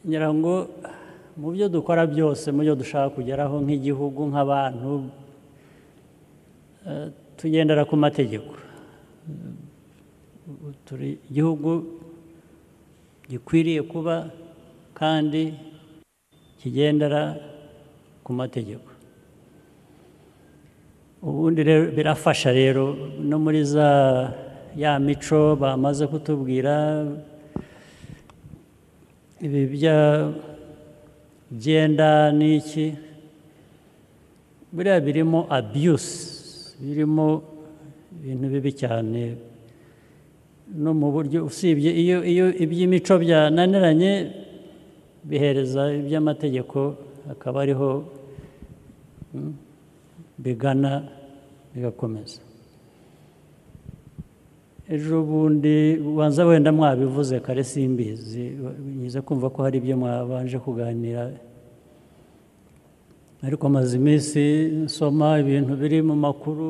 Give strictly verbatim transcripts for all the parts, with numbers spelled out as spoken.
ngira ngo mu byo dukora byose mu byo dushaka kugeraho nk'igihugu nk'abantu tugendera ku mategeko. Turi igihugu gikwiriye kuba kandi kigendera ku mategeko. Ubundi rero birafasha rero no muri za ya mico bamaze kutubwira, ibi bya genda n'iki, biriya birimo abuse, birimo ibintu bibi cyane, no mu buryo usibye iyo iyo iby'imico byananiranye bihereza iby'amategeko akaba ariho bigana bigakomeza. Ejo bundi ubanza wenda mwabivuze kare simbizi, nyiza kumva ko hari ibyo mwabanje kuganira, ariko maze iminsi nsoma ibintu biri mu makuru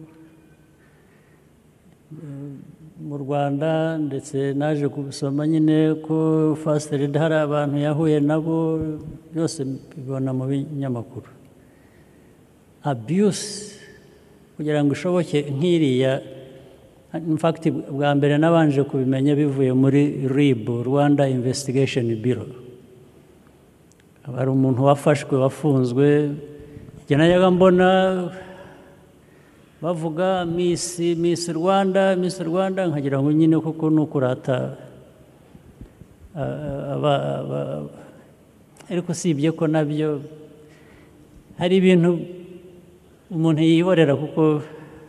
mu Rwanda, ndetse naje kubisoma nyine ko First Lady hari abantu yahuye nabo, byose bibona mu binyamakuru. Abuse kugira ngo ishoboke nk'iriya, in fact bwa mbere nabanje kubimenya bivuye muri R I B, Rwanda Investigation Bureau. Hari umuntu wafashwe wafunzwe, njye najyaga mbona bavuga Miss Miss Rwanda Miss Rwanda nkagira ngo nyine kuko nukurata ariko sibye ko nabyo hari ibintu umuntu yiborera kuko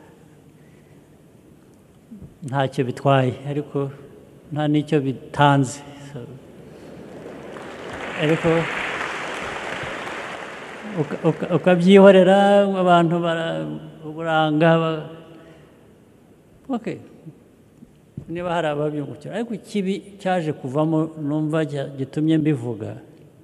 ntacyo bitwaye, ariko nta n'icyo bitanze, ariko ukabyihorera abantu baraburanga. Okay, niba hari ababyungukira, ariko ikibi cyaje kuvamo numva gitumye mbivuga,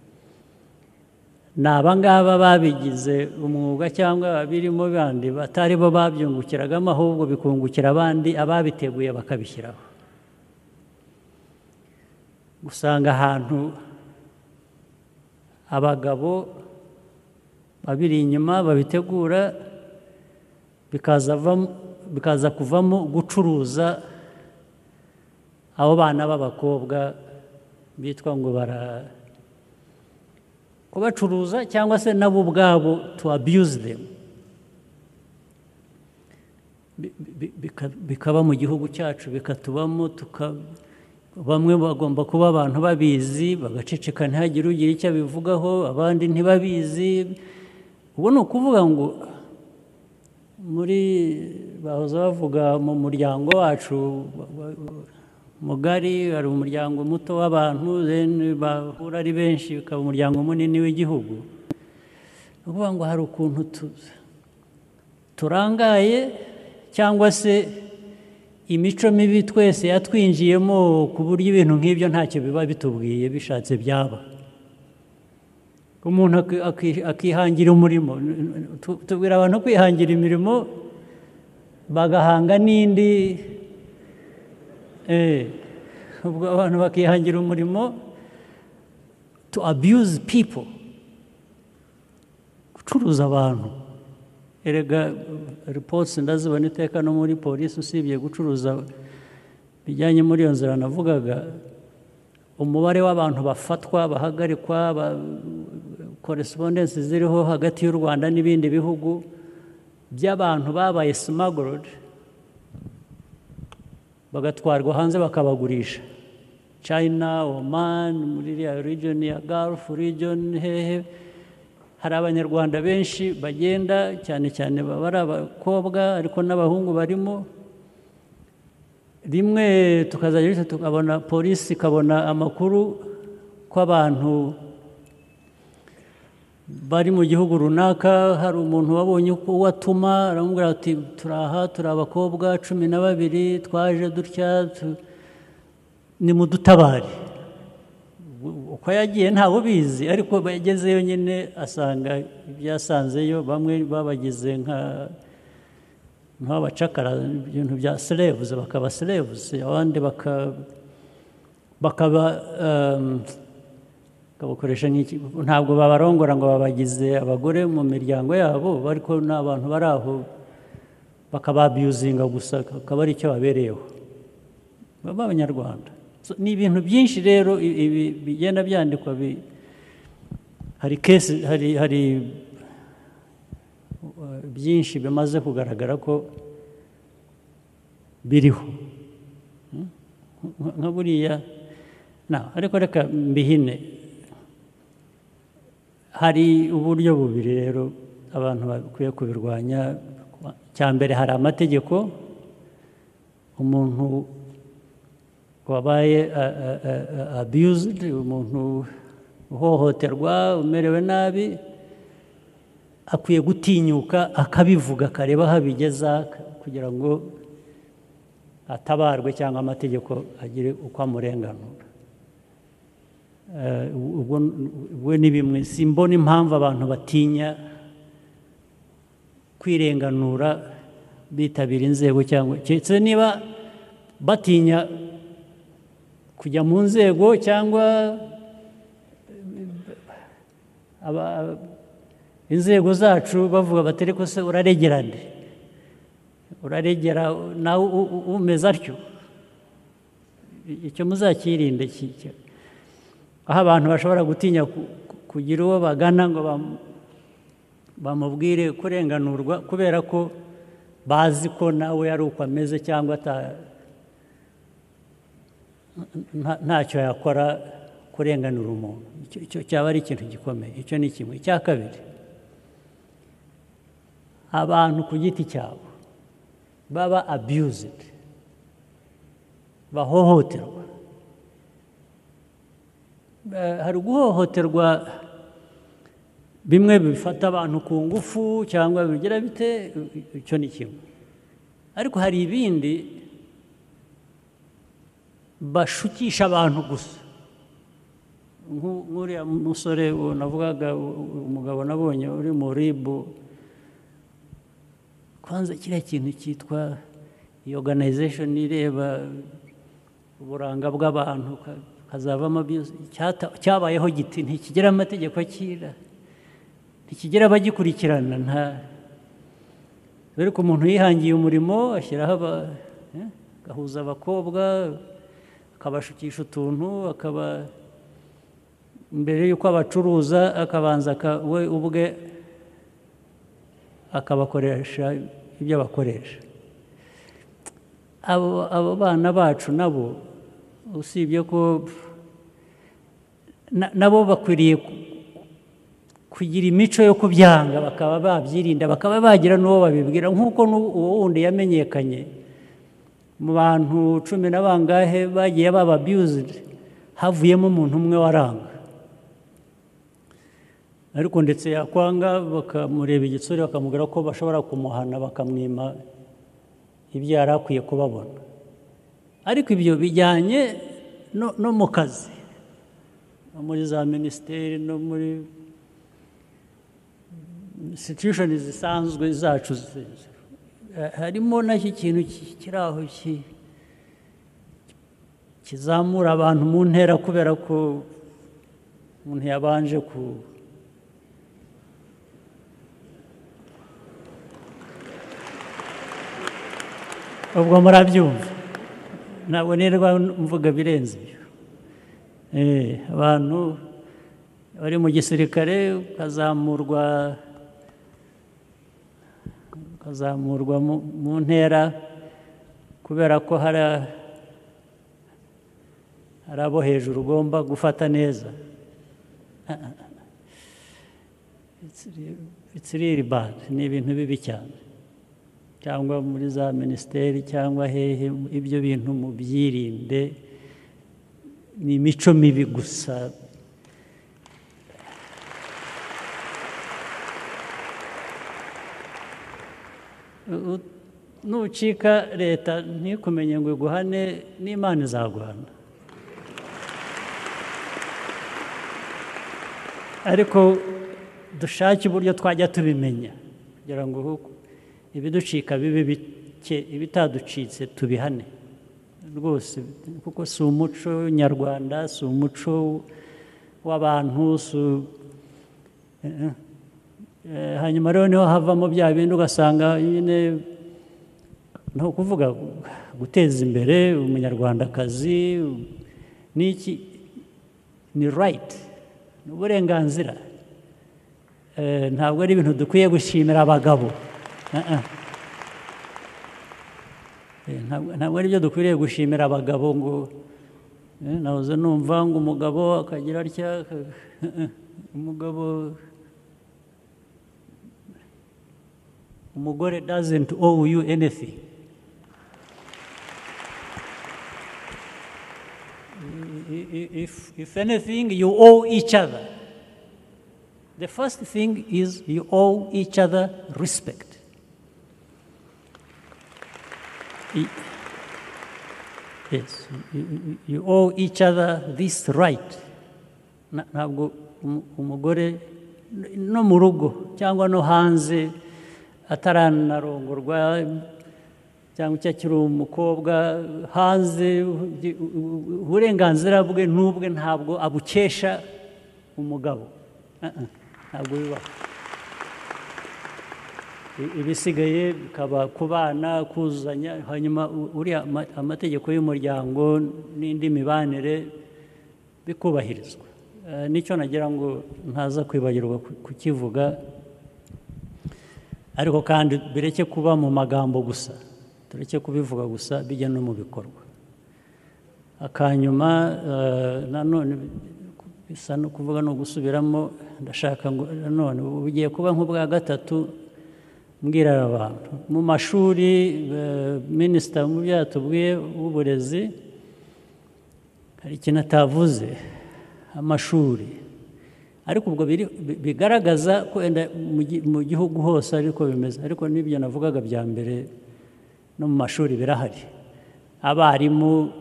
ni abangaba babigize umwuga cyangwa babirimo bandi batari bo babyungukiragamo, ahubwo bikungukira abandi ababiteguye bakabishyiraho. Usanga ahantu abagabo babiri inyuma babitegura, bikaza kuvamo gucuruza abo bana b'abakobwa bitwa ngo bara kubacuruza, cyangwa se nabo ubwabo to abuse them, bikaba mu gihugu cyacu bikatubamo. Bamwe bagomba kuba abantu babizi bagaceceka ntihagire ugira icyo abivugaho, abandi ntibabizi. Ubu ni ukuvuga ngo muri bahoze bavuga mu muryango wacu mugari hari umuryango muto w'abantu, then bahura ari benshi bikaba umuryango munini w'igihugu. Ni ukuvuga ngo hari ukuntu turangaye, cyangwa se imico mibi twese yatwinjiyemo ku buryo ibintu nk'ibyo ntacyo biba bitubwiye, bishatse byaba. Umuntu akihangira umurimo, tubwira abantu kwihangira imirimo bagahanga n'indi, ubwo abantu bakihangira umurimo to abuse people, gucuruza abantu. Erega reports ndazibona iteka no muri polisi, usibye gucuruza bijyanye muri iyo nzira navugaga, umubare w'abantu bafatwa bahagarikwa, correspondence ziriho hagati y'u Rwanda n'ibindi bihugu by'abantu babaye smuggled bagatwarwa hanze bakabagurisha, China, Oman, muri iriya region ya Gulf region, hehe. Hari abanyarwanda benshi bagenda, cyane cyane baba ari abakobwa ariko n'abahungu barimo. Rimwe tukazajya tukabona polisi ikabona amakuru ko abantu bari mu gihugu runaka, hari umuntu wabonye uko watuma aramubwira ati turaha turi abakobwa cumi na babiri twaje dutya, ni mu dutabare. Uko yagiye ntawe ubizi, ariko bagezeyo nyine asanga ibyasanzeyo, bamwe babagize nka nk'abacakara, ibintu bya slaves, bakaba slaves, abandi bakaba bakabakoresha nk'iki, ntabwo babarongora ngo babagize abagore mu miryango yabo, ariko ni abantu bari aho bakababiyuzinga gusa, akaba ari icyo babereyeho b'abanyarwanda. Ni ibintu byinshi rero ibi bigenda byandikwa, hari kesi, hari hari byinshi bimaze kugaragara ko biriho nka buriya. Ariko reka mbihine, hari uburyo bubiri rero abantu bakwiye kubirwanya. Cya mbere, hari amategeko. Umuntu wabaye abused, umuntu uhohoterwa, umerewe nabi, akwiye gutinyuka akabivuga, akareba aho abigeza, kugira ngo atabarwe cyangwa amategeko agire uko amurenganura. ubwo ni bimwe, simbona impamvu abantu batinya kwirenganura bitabira inzego, cyangwa keretse niba batinya kujya mu nzego, cyangwa inzego zacu bavuga bati ariko se uraregera nde, uraregera nawe umeze atyo. Icyo muzakirinde, aho abantu bashobora gutinya kugira uwo bagana ngo bamubwire kurenganurwa, kubera ko bazi ko nawe ari uko ameze, cyangwa ntacyo yakora kurenganura umuntu. Icyo cyaba ari ikintu gikomeye. Icyo ni kimwe. Icya kabiri, abantu ku giti cyabo baba abused, bahohoterwa. Hari guhohoterwa bimwe bifata abantu ku ngufu cyangwa bigira bite, icyo ni kimwe. Ariko hari ibindi bashukisha abantu gusa, nk'uriya musore navugaga, umugabo nabonye uri mu ribu. Kwanza kiriya kintu cyitwa organization ireba uburanga bw'abantu hazavamo cyabayeho giti, ntikigira amategeko akira, ntikigira abagikurikirana. Nta dore ko umuntu yihangiye umurimo, ashyiraho agahuza abakobwa, akabashukisha utuntu, akaba mbere y'uko abacuruza akabanza we ubwe akabakoresha ibyo bakoresha. Abo bana bacu nabo, usibye ko nabo bakwiriye kugira imico yo kubyanga, bakaba babyirinda, bakaba bagira n'uwo babibwira, nk'uko uwo wundi yamenyekanye mu bantu cumi na bangahe bagiye baba abused, havuyemo umuntu umwe waranga. Ariko ndetse yakwanga bakamureba igitsure, bakamubwira ko bashobora kumuhana, bakamwima ibyo yari akwiye kubabona. Ariko ibyo bijyanye no mu kazi, no muri za minisiteri, no muri institution zisanzwe zacu, harimo n'iki kintu kiri aho kizamura abantu mu ntera, kubera ko umuntu yabanje ku ubwo murabyumva, ntabwo nirwa mvuga birenze ibyo. Abantu bari mu gisirikare, ukazamurwa ukazamurwa mu ntera kubera ko hari abo hejuru ugomba gufata neza. It's really bad. Ni ibintu bibi cyane. Cyangwa muri za minisiteri cyangwa hehe, ibyo bintu mubyirinde, ni imico mibi gusa. Nucika leta ntikumenye ngo iguhane, n'Imana izaguhana. Ariko dushake uburyo twajya tubimenya, kugira ngo ibiducika bibe bike, ibitaducitse tubihane rwose, kuko si umuco nyarwanda, si umuco w'abantu hanyuma rero niho havamo bya bindi ugasanga nyine nto kuvuga guteza imbere umunyarwandakazi n'iki ni right ni uburenganzira ntabwo ari ibintu dukwiye gushimira abagabo ntabwo ari byo dukwiriye gushimira abagabo ngo nahoze numva ngo umugabo akagira atya umugabo umugore doesn't owe you anything. If, if anything, you owe each other. The first thing is you owe each other respect. Yes, you, you owe each other this right. Ntabwo umugore no mu rugo cyangwa no hanze ataranarongorwa cyangwa icyo akiri umukobwa hanze uburenganzira bwe n'ubwe ntabwo abukesha umugabo ntabwo bibaho ibisigaye bikaba ku bana kuzanya hanyuma uriya amategeko y'umuryango n'indi mibanire bikubahirizwa nicyo nagira ngo ntaza kwibagirwa kukivuga ariko kandi bireke kuba mu magambo gusa tureke kubivuga gusa bijya no mu bikorwa akanyuma nanone bisa no kuvuga no gusubiramo ndashaka ngo nanone ugiye kuba nk'ubwa gatatu mbwira abantu mu mashuri minisita mu byatubwiye w'uburezi hari ikintu atavuze amashuri ariko ubwo bigaragaza ko mu gihugu hose ariko bimeze ariko n'ibyo navugaga bya mbere no mu mashuri birahari abarimu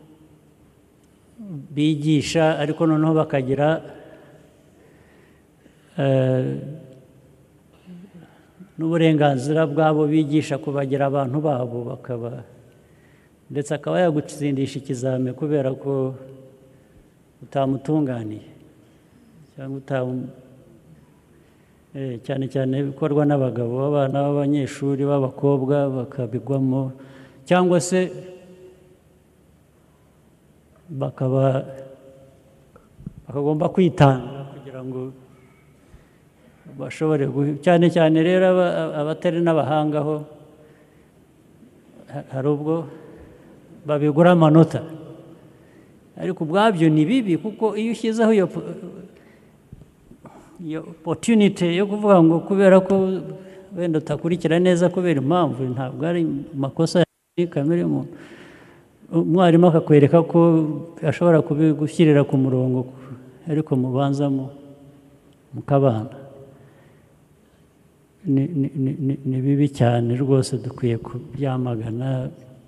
bigisha ariko noneho bakagira n'uburenganzira bwabo bigisha kubagira abantu babo bakaba ndetse akaba yagutsindisha ikizame kubera ko utamutunganiye cyangwa utamu cyane cyane bikorwa n'abagabo abana b'abanyeshuri b'abakobwa bakabigwamo cyangwa se bakaba bakagomba kwitanga kugira ngo bashobore cyane cyane rero abatari n'abahanga ho hari ubwo babigura amanota ariko ubwabyo ni bibi kuko iyo ushyizeho iyo iyo opportunity yo kuvuga ngo kubera ko wenda utakurikira neza kubera impamvu ntabwo ari makosa ya kamere mu umwarimu akakwereka ko ashobora kubigushyirira ku murongo ariko mubanzamo mukabana ni bibi cyane rwose dukwiye kubyamagana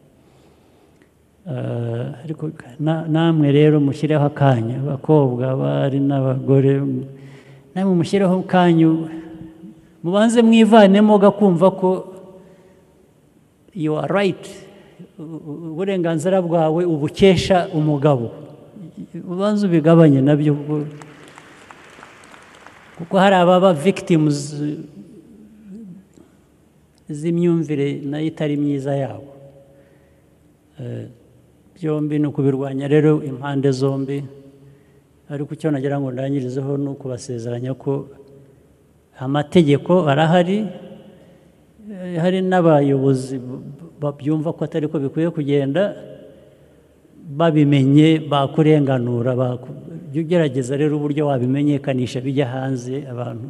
ariko namwe rero mushyireho akanya abakobwa bari n'abagore namwe mushyireho kanyu mubanze mwivanemo gakumva ko you are right uburenganzira bwawe ubukesha umugabo ubanze ubigabanye nabyo kuko hari ababa victims z'imyumvire nayo itari myiza yabo byombi ni ukubirwanya rero impande zombi ariko icyo nagira ngo ndangirizeho ni ukubasezeranya ko amategeko arahari hari n'abayobozi babyumva ko atari ko bikwiye kugenda babimenye bakurenganura ugerageza rero uburyo wabimenyekanisha bijya hanze abantu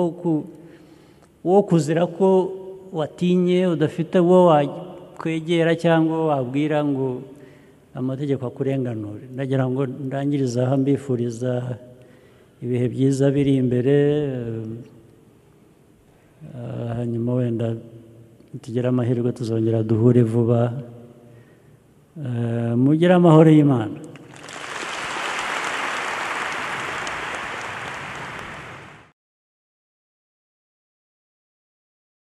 wo kuzira ko watinye udafite uwo wakwegera cyangwa wabwira ngo amategeko akurenganure ndagira ngo ndangiriza aha mbifuriza ibihe byiza biri imbere hanyuma wenda tugire amahirwe tuzongera duhure vuba mugire amahoro y'Imana.